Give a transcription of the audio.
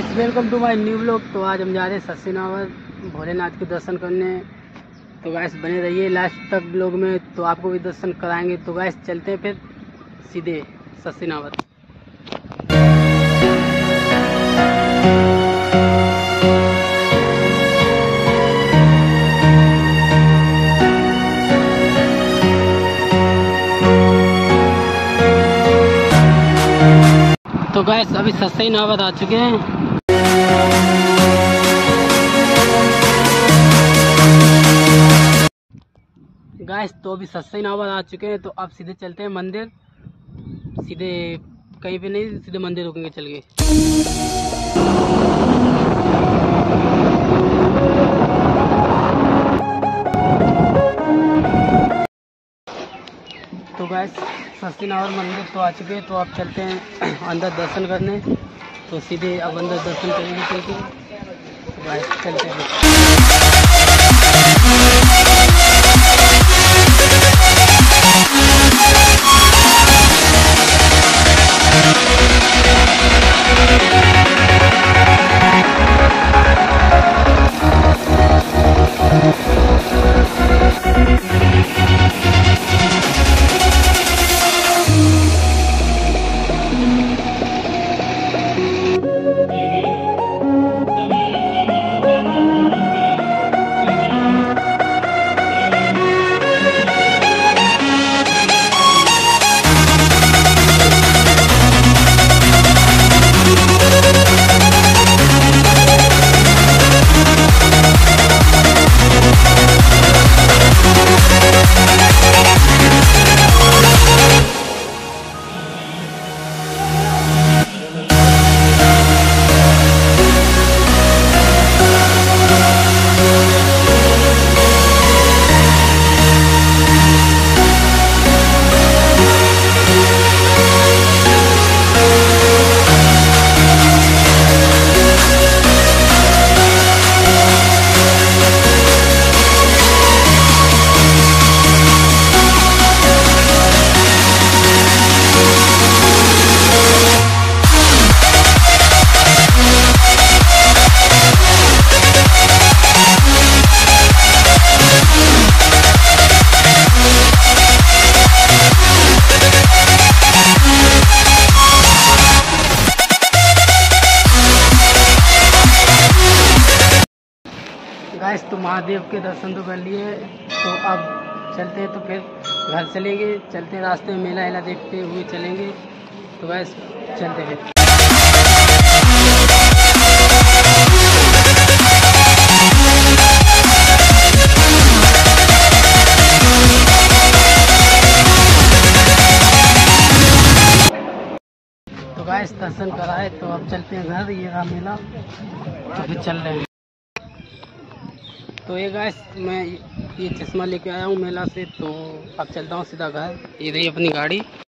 Guys welcome to my new vlog. तो आज हम जा रहे हैं सस्सीनावत भोलेनाथ के दर्शन करने। तो गाइस बने रहिए लास्ट तक व्लॉग में, तो आपको भी दर्शन कराएंगे। तो गाइस चलते हैं फिर सीधे सस्सीनावत। तो गाइस अभी सस्सीनावत आ चुके हैं। गाइस तो अभी सस्सीनावत आ चुके हैं, तो अब सीधे चलते हैं मंदिर। सीधे कहीं पे नहीं, सीधे मंदिर रुकेंगे चल के। तो गाइस सस्सीनावत मंदिर तो आ चुके हैं, तो अब चलते हैं अंदर दर्शन करने। तो सीधे अब अंदर दर्शन करेंगे चल के। तो गाइस चलते हैं। गाइस तो महादेव के दर्शन तो कर लिए, तो अब चलते हैं। तो फिर घर चलेंगे, चलते हैं रास्ते में मेला वेला देखते हुए चलेंगे। तो गाइस चलते हैं। तो गाइस दर्शन कराए, तो अब चलते हैं घर। ये रहा मेला, तो फिर चल रहे हैं। तो ये गाइस मैं ये चश्मा लेके आया हूँ मेला से, तो अब चलता हूँ सीधा घर। ये रही अपनी गाड़ी।